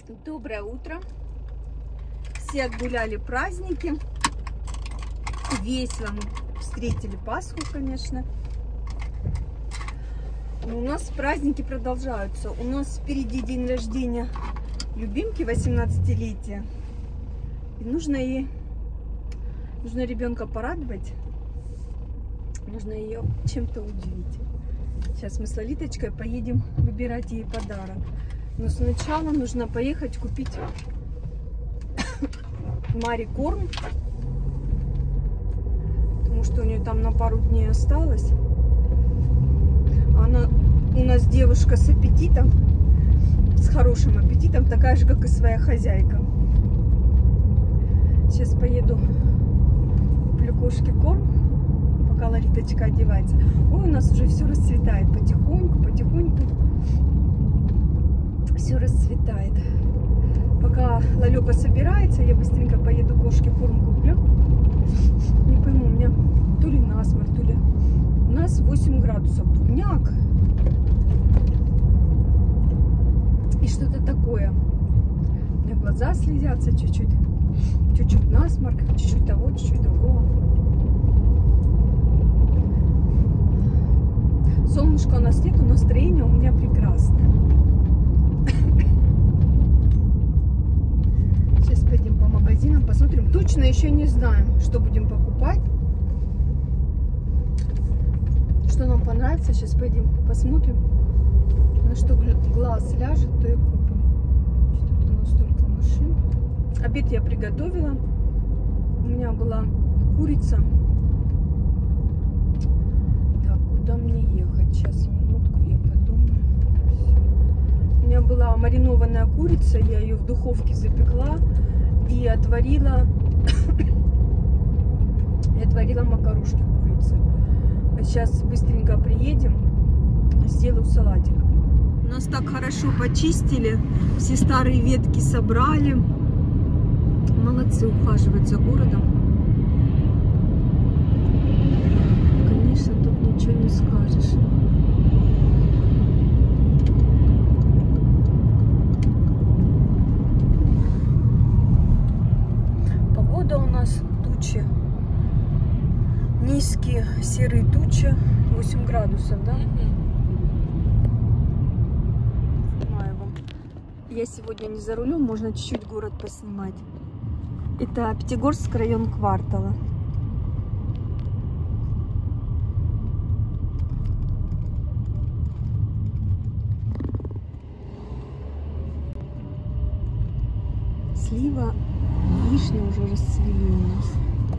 Доброе утро! Все отгуляли праздники. Весело мы встретили Пасху, конечно. Но у нас праздники продолжаются. У нас впереди день рождения любимки, 18-летия. И нужно ребенка порадовать. Нужно ее чем-то удивить. Сейчас мы с Лолиточкой поедем выбирать ей подарок. Но сначала нужно поехать купить Маре корм. Потому что у нее там на пару дней осталось. Она у нас девушка с аппетитом. С хорошим аппетитом. Такая же, как и своя хозяйка. Сейчас поеду куплю кошке корм. Пока Лолиточка одевается. Ой, у нас уже все расцветает. Потихоньку, потихоньку. Все расцветает. Пока Лолёка собирается, я быстренько поеду кошке корм куплю. Не пойму, у меня то ли насморк, то ли... У нас 8 градусов, дубняк. И что-то такое. У меня глаза слезятся чуть-чуть. Чуть-чуть насморк, чуть-чуть того, чуть-чуть другого. Солнышко у нас нет, но настроение у меня прекрасное. Сейчас пойдем по магазинам, посмотрим. Точно еще не знаем, что будем покупать. Что нам понравится. Сейчас пойдем посмотрим. На что глаз ляжет, то и купим. Что-то у нас столько машин. Обед я приготовила. У меня была курица. Так, куда мне ехать? Сейчас, минутку, я подумаю. У меня была маринованная курица, я ее в духовке запекла и отварила макарошки курицы. А сейчас быстренько приедем, сделаю салатик. У нас так хорошо почистили, все старые ветки собрали. Молодцы, ухаживают за городом. Конечно, тут ничего не скажешь. Погода у нас тучи. Низкие серые тучи. 8 градусов, да? Снимаю вам. Я сегодня не за рулем, можно чуть-чуть город поснимать. Это Пятигорск, район Квартала. Слива, вишни уже расцвели у нас.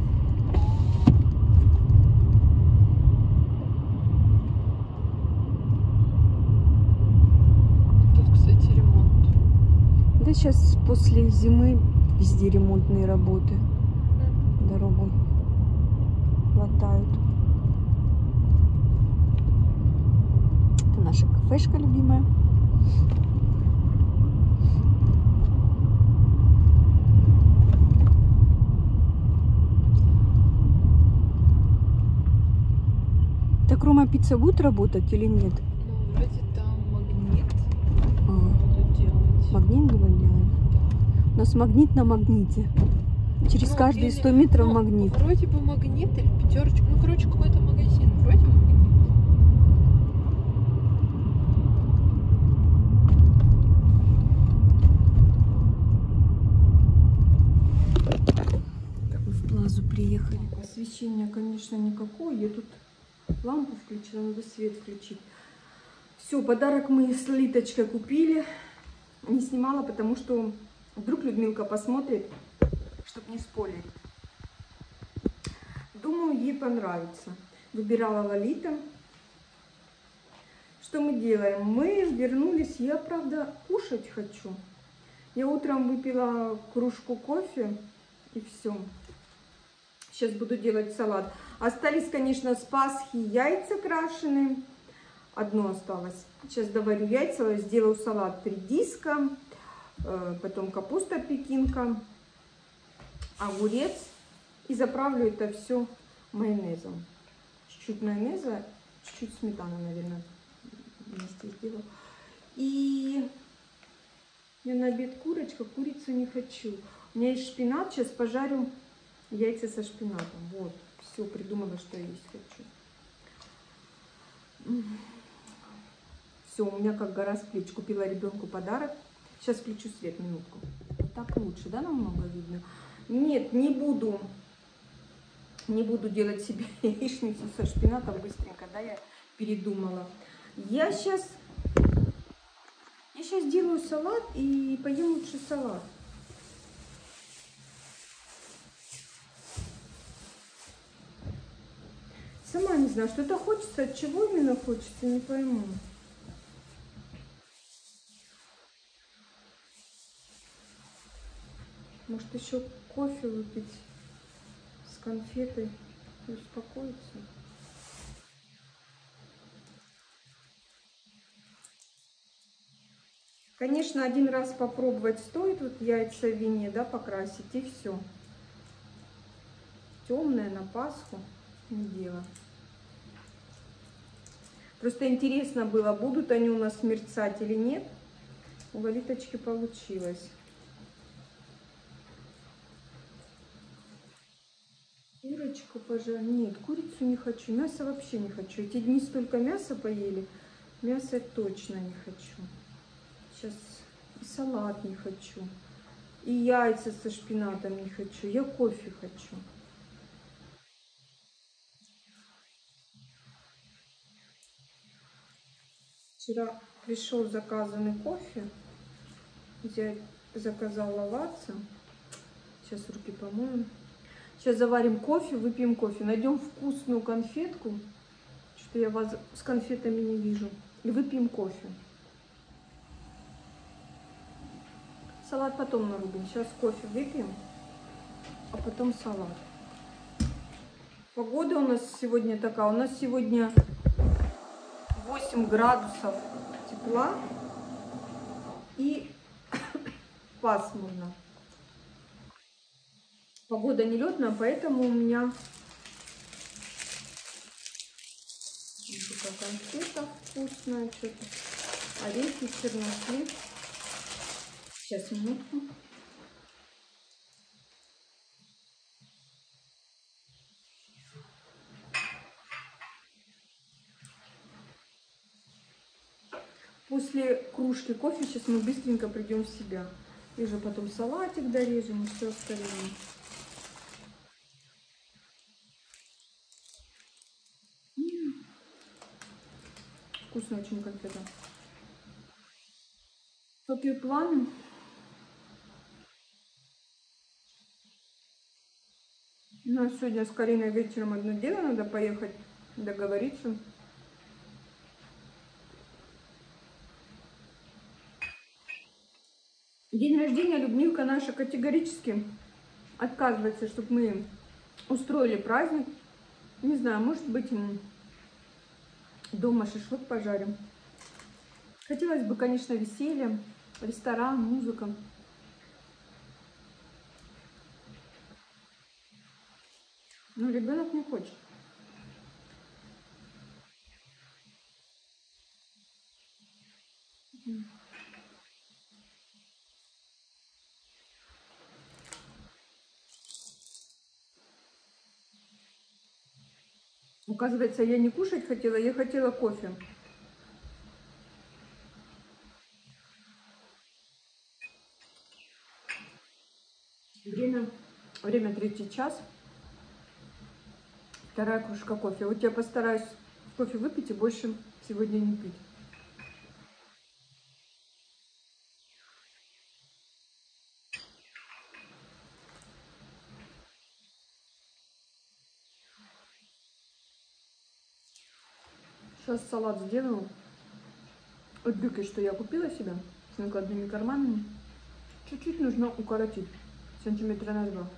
Тут, кстати, ремонт. Да сейчас после зимы везде ремонтные работы. Дорогу латают. Это наша кафешка любимая. Так Рома пицца будет работать или нет? Ну, вроде там магнит А, будут делать. магнит будем делать? Да. У нас магнит на магните. Через каждые 100 метров магнит. Вроде бы магнит или пятерочка. Ну, короче, какой-то магазин. Вроде магнит. Мы в Плазу приехали. Освещения, конечно, никакое. Я тут лампу включила, надо свет включить. Все, подарок мы с Лолиточкой купили. Не снимала, потому что вдруг Людмилка посмотрит, чтобы не спойлерить. Думаю, ей понравится. Выбирала Лолита. Что мы делаем? Мы вернулись. Я, правда, кушать хочу. Я утром выпила кружку кофе и все. Сейчас буду делать салат. Остались, конечно, с Пасхи яйца крашеные. Одно осталось. Сейчас доварю яйца, сделаю салат редиска, потом капуста пекинка, огурец. И заправлю это все майонезом. Чуть-чуть майонеза, чуть-чуть сметаны, наверное, вместе сделаю. И Мне на обед курочка, курицу не хочу. У меня есть шпинат, сейчас пожарю яйца со шпинатом. Вот, все, придумала, что я есть хочу. Все, у меня как гора с плеч. Купила ребенку подарок. Сейчас включу свет, минутку. Так лучше, да, намного видно? Нет, не буду. Не буду делать себе яичницу со шпинатом быстренько, да, я передумала. Я сейчас делаю салат и поем лучше салат. Сама не знаю, что-то хочется, от чего именно хочется, не пойму. Может, еще кофе выпить с конфетой и успокоиться. Конечно, один раз попробовать стоит, вот яйца в вине, да, покрасить, и все. Темное на Пасху не дело. Просто интересно было, будут они у нас мерцать или нет. У Лолиточки получилось. Курочку, пожалуй. Нет, курицу не хочу. Мясо вообще не хочу. Эти дни столько мяса поели. Мясо точно не хочу. Сейчас и салат не хочу. И яйца со шпинатом не хочу. Я кофе хочу. Вчера пришел заказанный кофе. Я заказал лаваться. Сейчас руки помоем. Сейчас заварим кофе, выпьем кофе. Найдем вкусную конфетку. Что я вас с конфетами не вижу. И выпьем кофе. Салат потом нарубим. Сейчас кофе выпьем, а потом салат. Погода у нас сегодня такая. У нас сегодня 8 градусов тепла и пасмурно. Погода нелетная, поэтому у меня конфета вкусная, что-то орехи, чернослив. Сейчас, минутку. После кружки кофе сейчас мы быстренько придем в себя. И уже потом салатик дорежем и все остальное. Вкусная очень конфета. Какие планы? У нас сегодня с Кариной вечером одно дело, надо поехать договориться. День рождения Людмилка наша категорически отказывается, чтобы мы устроили праздник. Не знаю, может быть, дома шашлык пожарим. Хотелось бы, конечно, веселья, ресторан, музыка. Но ребенок не хочет. Оказывается, я не кушать хотела, я хотела кофе. Время 3 час. 2 кружка кофе. Вот я постараюсь кофе выпить и больше сегодня не пить. Сейчас салат сделаю. Вот брюки, что я купила себе с накладными карманами. Чуть-чуть нужно укоротить. Сантиметра на 2.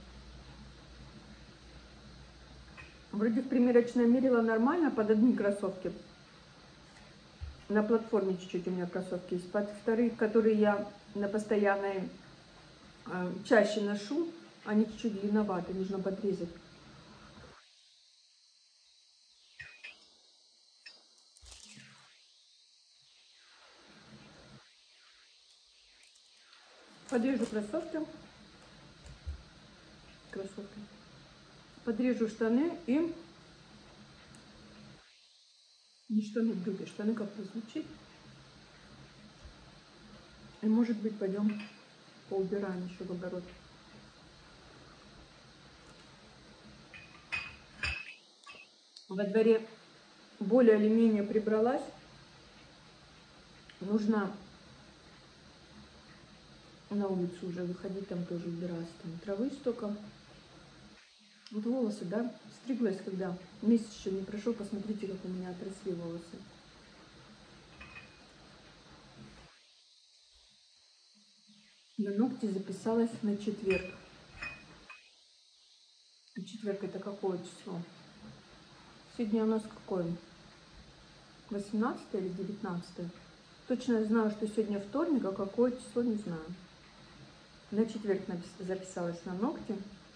Вроде в примерочной мерила нормально под одни кроссовки. На платформе чуть-чуть у меня кроссовки есть. Под вторые, которые я на постоянной чаще ношу, они чуть-чуть длинноваты, нужно подрезать. Подрежу кроссовки. Подрежу штаны и... Не штаны, брюки, штаны как-то звучит. И может быть пойдем поубираем еще в огород. Во дворе более или менее прибралась. Нужно на улицу уже выходить, там тоже убираться. Там травы столько. Вот волосы, да? Стриглась, когда месяц еще не прошел. Посмотрите, как у меня отросли волосы. На ногти записалась на четверг. Четверг это какое число? Сегодня у нас какое? 18 или 19? Точно я знаю, что сегодня вторник, а какое число не знаю. На четверг записалась на ногти.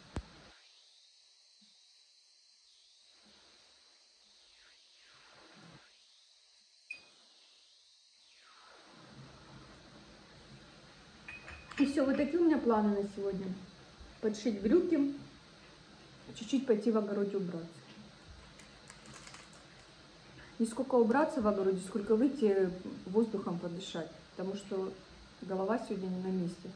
И все, вот такие у меня планы на сегодня. Подшить брюки, чуть-чуть пойти в огороде убраться. Не сколько убраться в огороде, сколько выйти воздухом подышать. Потому что голова сегодня не на месте.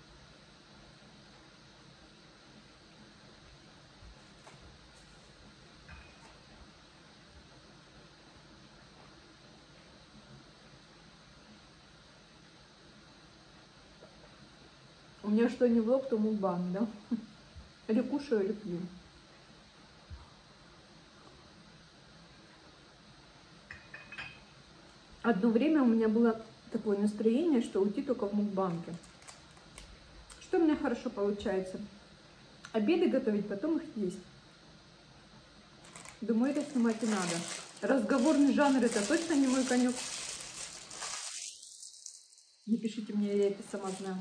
У меня что не влог, то мукбанг, да? Или кушаю, или пью. Одно время у меня было такое настроение, что уйти только в мукбанке. Что у меня хорошо получается? Обеды готовить, потом их есть. Думаю, это снимать и надо. Разговорный жанр — это точно не мой конек. Не пишите мне, я это сама знаю.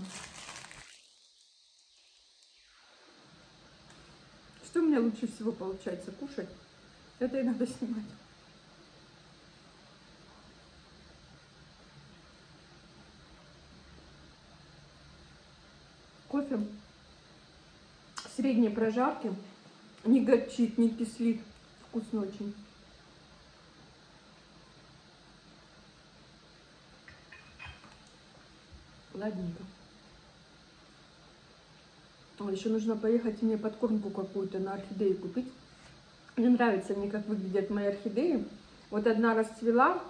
Что у меня лучше всего получается кушать? Это и надо снимать. Кофе средней прожарки. Не горчит, не кислит. Вкусно очень. Ладненько. Еще нужно поехать мне подкормку какую-то на орхидеи купить. Мне нравится, как выглядят мои орхидеи. Вот одна расцвела.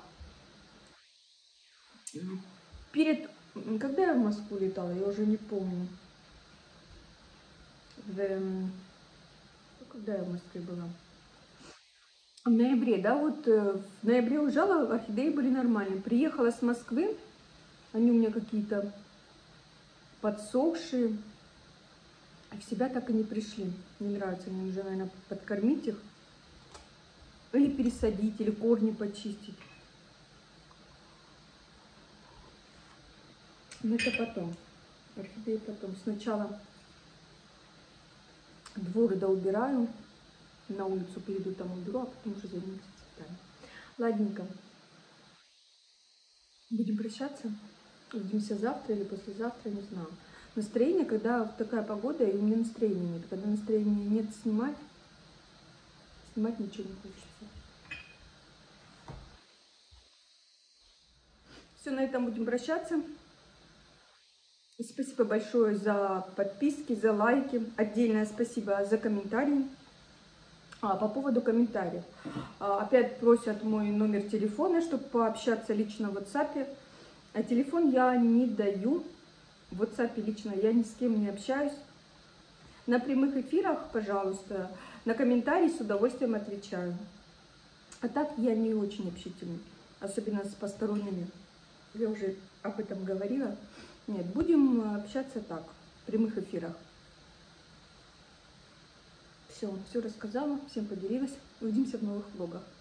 Когда я в Москву летала, я уже не помню. Когда я в Москве была? В ноябре, да, вот в ноябре уезжала, орхидеи были нормальные. Приехала с Москвы, они у меня какие-то подсохшие, а в себя так и не пришли. Не нравится, мне нужно, наверное, подкормить их. Или пересадить, или корни почистить. Но это потом. Орхидеи потом. Сначала двор доубираю, на улицу перейду, там уберу, а потом уже займусь цветами. Ладненько. Будем прощаться. Увидимся завтра или послезавтра, не знаю. Настроение, когда такая погода, и у меня настроения нет. Когда настроения нет снимать ничего не хочется. Все, на этом будем прощаться. Спасибо большое за подписки, за лайки. Отдельное спасибо за комментарии. По поводу комментариев. Опять просят мой номер телефона, чтобы пообщаться лично в WhatsApp. А телефон я не даю. В WhatsApp лично я ни с кем не общаюсь. На прямых эфирах, пожалуйста, на комментарии с удовольствием отвечаю. А так я не очень общительна, особенно с посторонними. Я уже об этом говорила. Нет, будем общаться так, в прямых эфирах. Все рассказала, всем поделилась. Увидимся в новых влогах.